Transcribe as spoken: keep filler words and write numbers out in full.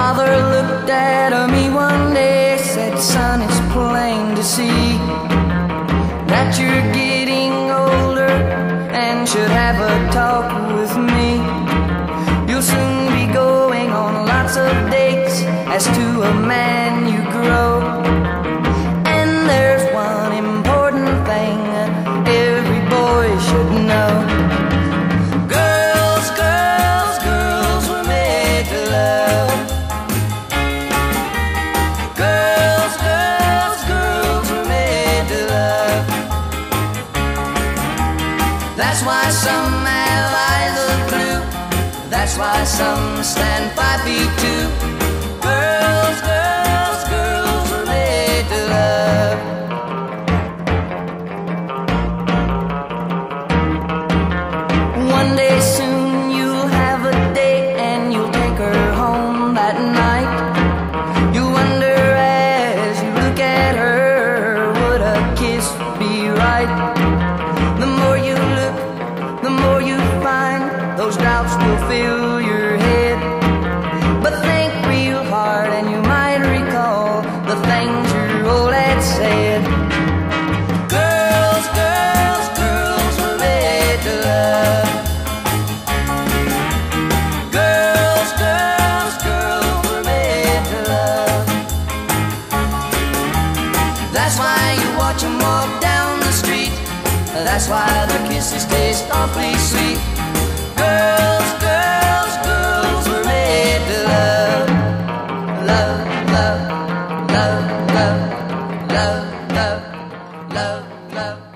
Father looked at me one day, said, son, it's plain to see that you're getting older and should have a talk with me. You'll soon be going on lots of dates. As to a man you grow, and there's one important thing every boy should know. Girls, girls, girls were made to love. Girls, girls, girls were made to love. That's why some have eyes of blue. That's why some stand five feet two. Girls, girls, girls were made to love. One day soon you'll have a date and you'll take her home that night. You wonder as you look at her, would a kiss be right? The more you look, the more you find those doubts will fill your head. But think real hard and you might recall the things your old dad said. Girls, girls, girls were made to love. Girls, girls, girls were made to love. That's why you watch them walk down the street. That's why their kisses taste awfully sweet. Girls, girls, girls were made to love. Love, love, love, love, love, love, love, love.